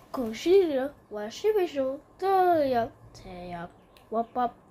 可惜了，我是为什么这样？这样，我爸。